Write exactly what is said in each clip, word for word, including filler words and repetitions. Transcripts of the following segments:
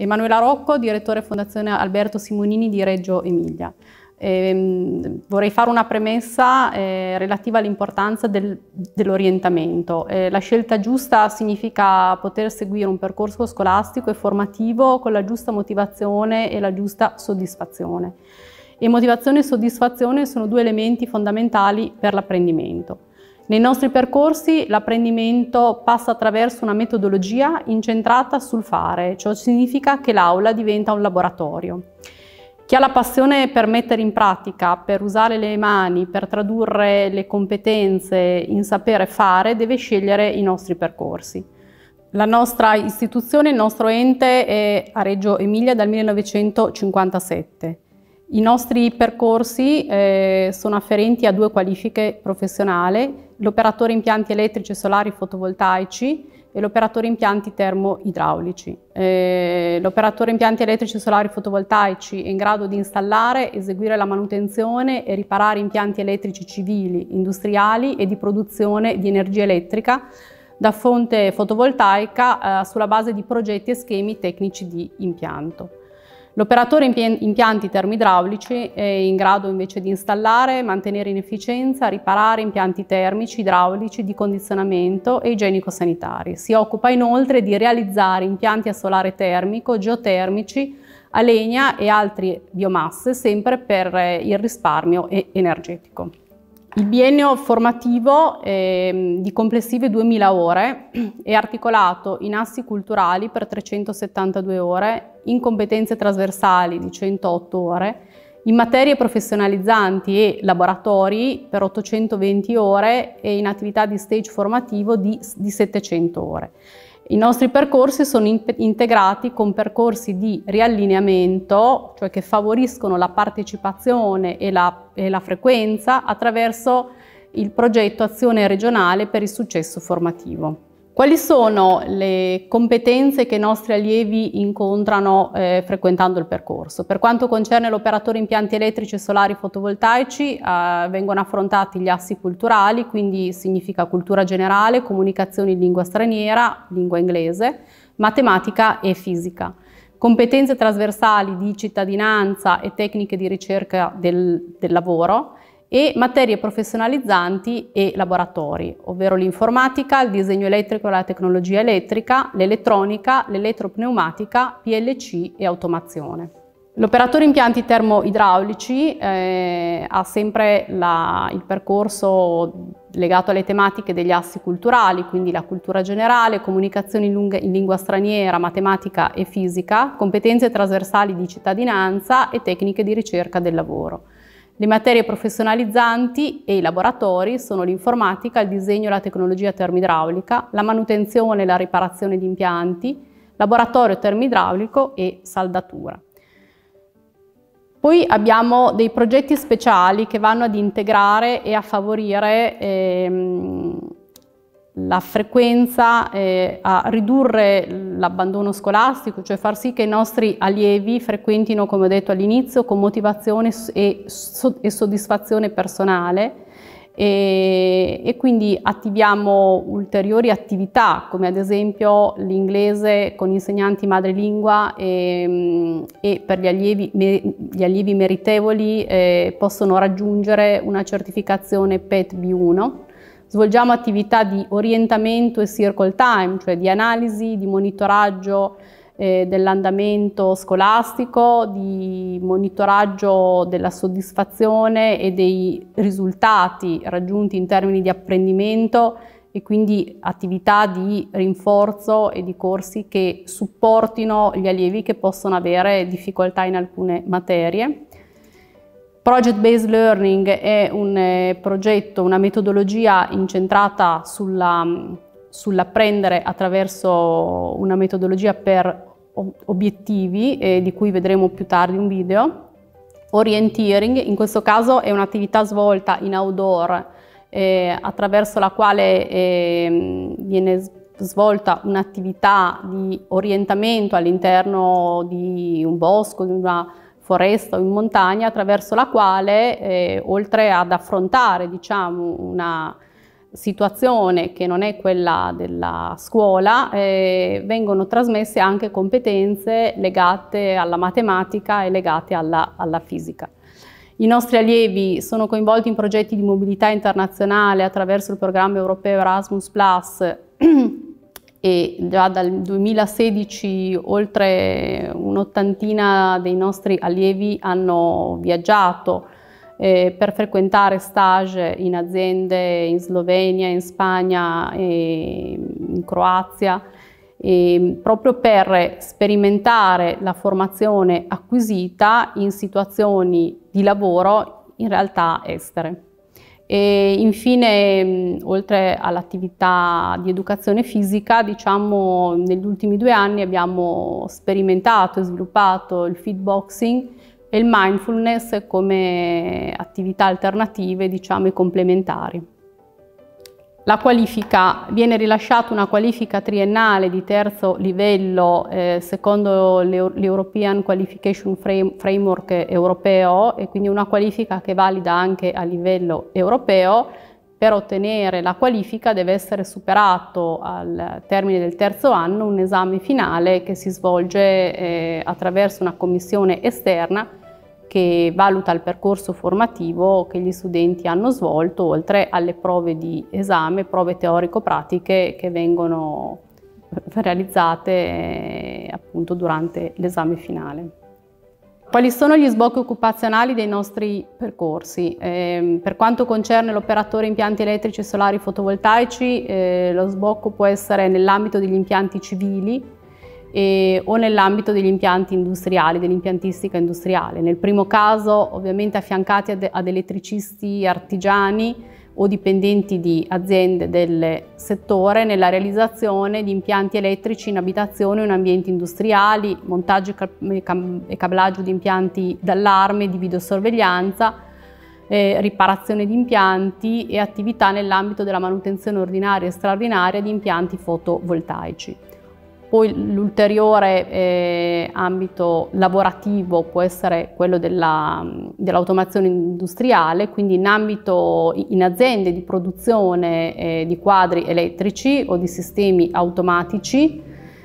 Emanuela Rocco, direttore Fondazione Alberto Simonini di Reggio Emilia. Eh, vorrei fare una premessa eh, relativa all'importanza del, dell'orientamento. Eh, la scelta giusta significa poter seguire un percorso scolastico e formativo con la giusta motivazione e la giusta soddisfazione. E motivazione e soddisfazione sono due elementi fondamentali per l'apprendimento. Nei nostri percorsi l'apprendimento passa attraverso una metodologia incentrata sul fare, ciò significa che l'aula diventa un laboratorio. Chi ha la passione per mettere in pratica, per usare le mani, per tradurre le competenze in sapere fare, deve scegliere i nostri percorsi. La nostra istituzione, il nostro ente è a Reggio Emilia dal millenovecentocinquantasette. I nostri percorsi eh, sono afferenti a due qualifiche professionali, l'operatore impianti elettrici, solari, fotovoltaici e l'operatore impianti termoidraulici. Eh, l'operatore impianti elettrici, solari, fotovoltaici è in grado di installare, eseguire la manutenzione e riparare impianti elettrici civili, industriali e di produzione di energia elettrica da fonte fotovoltaica eh, sulla base di progetti e schemi tecnici di impianto. L'operatore impianti termoidraulici è in grado invece di installare, mantenere in efficienza, riparare impianti termici, idraulici, di condizionamento e igienico-sanitari. Si occupa inoltre di realizzare impianti a solare termico, geotermici, a legna e altre biomasse, sempre per il risparmio energetico. Il biennio formativo eh, di complessive duemila ore è articolato in assi culturali per trecentosettantadue ore, in competenze trasversali di centootto ore, in materie professionalizzanti e laboratori per ottocentoventi ore e in attività di stage formativo di, di settecento ore. I nostri percorsi sono in, integrati con percorsi di riallineamento, cioè che favoriscono la partecipazione e la, e la frequenza attraverso il progetto Azione Regionale per il Successo Formativo. Quali sono le competenze che i nostri allievi incontrano eh, frequentando il percorso? Per quanto concerne l'operatore impianti elettrici, solari, fotovoltaici, eh, vengono affrontati gli assi culturali, quindi significa cultura generale, comunicazione in lingua straniera, lingua inglese, matematica e fisica. Competenze trasversali di cittadinanza e tecniche di ricerca del, del lavoro, e materie professionalizzanti e laboratori, ovvero l'informatica, il disegno elettrico e la tecnologia elettrica, l'elettronica, l'elettropneumatica, P L C e automazione. L'operatore impianti termoidraulici eh, ha sempre la, il percorso legato alle tematiche degli assi culturali, quindi la cultura generale, comunicazione in, lunga, in lingua straniera, matematica e fisica, competenze trasversali di cittadinanza e tecniche di ricerca del lavoro. Le materie professionalizzanti e i laboratori sono l'informatica, il disegno e la tecnologia termoidraulica, la manutenzione e la riparazione di impianti, laboratorio termoidraulico e saldatura. Poi abbiamo dei progetti speciali che vanno ad integrare e a favorire ehm, la frequenza, eh, a ridurre l'abbandono scolastico, cioè far sì che i nostri allievi frequentino, come ho detto all'inizio, con motivazione e, e soddisfazione personale e, e quindi attiviamo ulteriori attività, come ad esempio l'inglese con insegnanti madrelingua e, e per gli allievi, gli allievi meritevoli eh, possono raggiungere una certificazione P E T B uno. Svolgiamo attività di orientamento e circle time, cioè di analisi, di monitoraggio eh, dell'andamento scolastico, di monitoraggio della soddisfazione e dei risultati raggiunti in termini di apprendimento e quindi attività di rinforzo e di corsi che supportino gli allievi che possono avere difficoltà in alcune materie. Project Based Learning è un eh, progetto, una metodologia incentrata sull'apprendere sull attraverso una metodologia per obiettivi, eh, di cui vedremo più tardi un video. Orienteering, in questo caso è un'attività svolta in outdoor eh, attraverso la quale eh, viene svolta un'attività di orientamento all'interno di un bosco, di una foresta o in montagna, attraverso la quale, eh, oltre ad affrontare diciamo, una situazione che non è quella della scuola, eh, vengono trasmesse anche competenze legate alla matematica e legate alla, alla fisica. I nostri allievi sono coinvolti in progetti di mobilità internazionale attraverso il programma europeo Erasmus plus, e già dal duemilasedici oltre un'ottantina dei nostri allievi hanno viaggiato eh, per frequentare stage in aziende in Slovenia, in Spagna e in Croazia, e proprio per sperimentare la formazione acquisita in situazioni di lavoro in realtà estere. E infine, oltre all'attività di educazione fisica, diciamo, negli ultimi due anni abbiamo sperimentato e sviluppato il feedboxing e il mindfulness come attività alternative, diciamo, e complementari. La qualifica, viene rilasciata una qualifica triennale di terzo livello eh, secondo l'European Qualification Framework europeo, e quindi una qualifica che valida anche a livello europeo. Per ottenere la qualifica deve essere superato al termine del terzo anno un esame finale che si svolge eh, attraverso una commissione esterna che valuta il percorso formativo che gli studenti hanno svolto, oltre alle prove di esame, prove teorico-pratiche che vengono realizzate eh, appunto durante l'esame finale. Quali sono gli sbocchi occupazionali dei nostri percorsi? Eh, per quanto concerne l'operatore impianti elettrici e solari fotovoltaici, eh, lo sbocco può essere nell'ambito degli impianti civili, E, o nell'ambito degli impianti industriali, dell'impiantistica industriale. Nel primo caso ovviamente affiancati ad, ad elettricisti artigiani o dipendenti di aziende del settore nella realizzazione di impianti elettrici in abitazione o in ambienti industriali, montaggio e cablaggio di impianti d'allarme, di videosorveglianza, eh, riparazione di impianti e attività nell'ambito della manutenzione ordinaria e straordinaria di impianti fotovoltaici. Poi l'ulteriore eh, ambito lavorativo può essere quello dell'automazione dell industriale, quindi in ambito in aziende di produzione eh, di quadri elettrici o di sistemi automatici,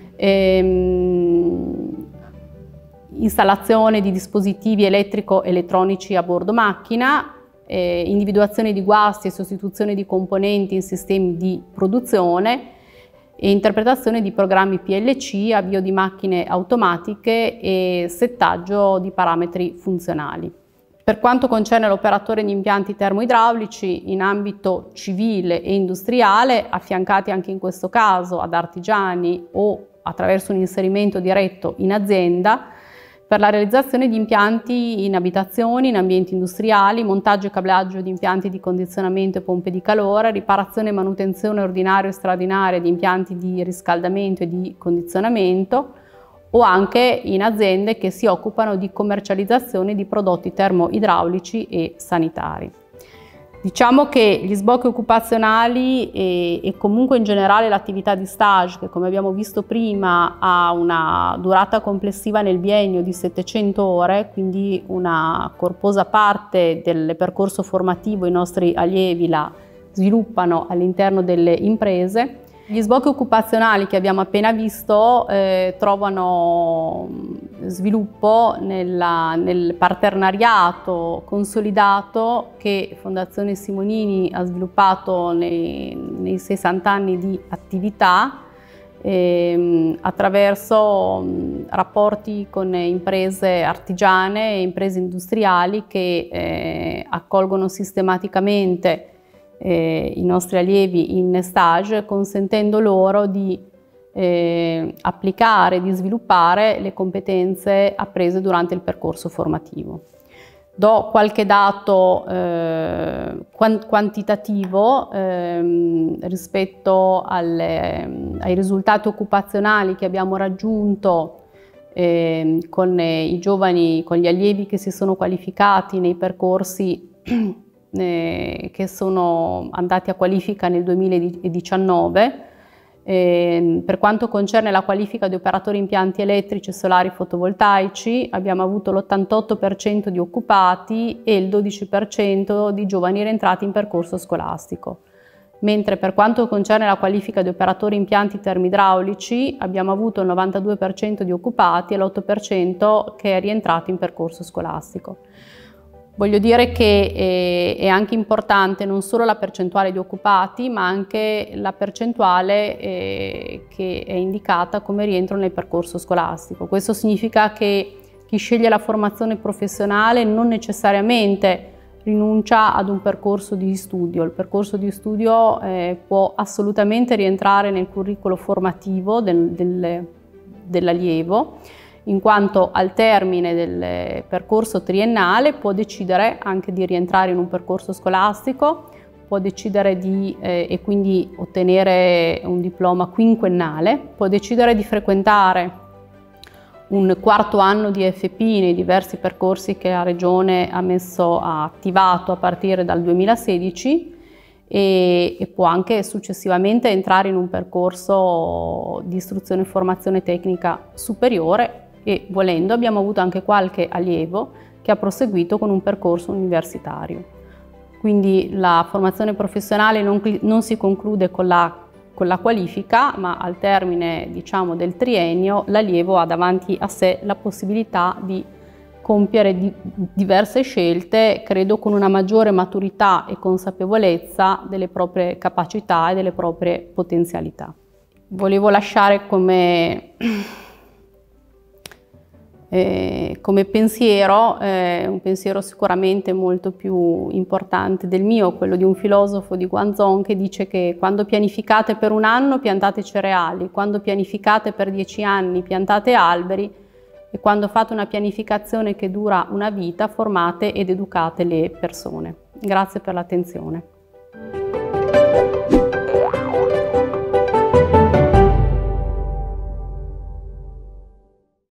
ehm, installazione di dispositivi elettrico-elettronici a bordo macchina, eh, individuazione di guasti e sostituzione di componenti in sistemi di produzione, e interpretazione di programmi P L C, avvio di macchine automatiche e settaggio di parametri funzionali. Per quanto concerne l'operatore di impianti termoidraulici in ambito civile e industriale, affiancati anche in questo caso ad artigiani o attraverso un inserimento diretto in azienda, per la realizzazione di impianti in abitazioni, in ambienti industriali, montaggio e cablaggio di impianti di condizionamento e pompe di calore, riparazione e manutenzione ordinaria e straordinaria di impianti di riscaldamento e di condizionamento, o anche in aziende che si occupano di commercializzazione di prodotti termoidraulici e sanitari. Diciamo che gli sbocchi occupazionali e, e comunque in generale l'attività di stage, che come abbiamo visto prima ha una durata complessiva nel biennio di settecento ore, quindi una corposa parte del percorso formativo i nostri allievi la sviluppano all'interno delle imprese. Gli sbocchi occupazionali che abbiamo appena visto eh, trovano sviluppo nella, nel partenariato consolidato che Fondazione Simonini ha sviluppato nei, nei sessanta anni di attività eh, attraverso mh, rapporti con imprese artigiane e imprese industriali che eh, accolgono sistematicamente Eh, i nostri allievi in stage, consentendo loro di eh, applicare, di sviluppare le competenze apprese durante il percorso formativo. Do qualche dato eh, quantitativo eh, rispetto alle, ai risultati occupazionali che abbiamo raggiunto eh, con i giovani, con gli allievi che si sono qualificati nei percorsi che sono andati a qualifica nel duemiladiciannove. Eh, per quanto concerne la qualifica di operatori impianti elettrici e solari fotovoltaici, abbiamo avuto l'ottantotto per cento di occupati e il dodici per cento di giovani rientrati in percorso scolastico. mentre per quanto concerne la qualifica di operatore impianti termoidraulici abbiamo avuto il novantadue per cento di occupati e l'otto per cento che è rientrato in percorso scolastico. Voglio dire che è anche importante non solo la percentuale di occupati, ma anche la percentuale che è indicata come rientro nel percorso scolastico. Questo significa che chi sceglie la formazione professionale non necessariamente rinuncia ad un percorso di studio. Il percorso di studio eh, può assolutamente rientrare nel curriculum formativo del, del, dell'allievo, in quanto al termine del percorso triennale può decidere anche di rientrare in un percorso scolastico, può decidere di, eh, e quindi ottenere un diploma quinquennale, può decidere di frequentare un quarto anno di F P nei diversi percorsi che la Regione ha, messo, ha attivato a partire dal duemilasedici e, e può anche successivamente entrare in un percorso di istruzione e formazione tecnica superiore e volendo abbiamo avuto anche qualche allievo che ha proseguito con un percorso universitario. Quindi la formazione professionale non, non si conclude con la, con la qualifica, ma al termine, diciamo, del triennio l'allievo ha davanti a sé la possibilità di compiere di, diverse scelte, credo con una maggiore maturità e consapevolezza delle proprie capacità e delle proprie potenzialità. Volevo lasciare come Eh, come pensiero, eh, un pensiero sicuramente molto più importante del mio, quello di un filosofo di Guangzhou che dice che quando pianificate per un anno piantate cereali, quando pianificate per dieci anni piantate alberi e quando fate una pianificazione che dura una vita formate ed educate le persone. Grazie per l'attenzione.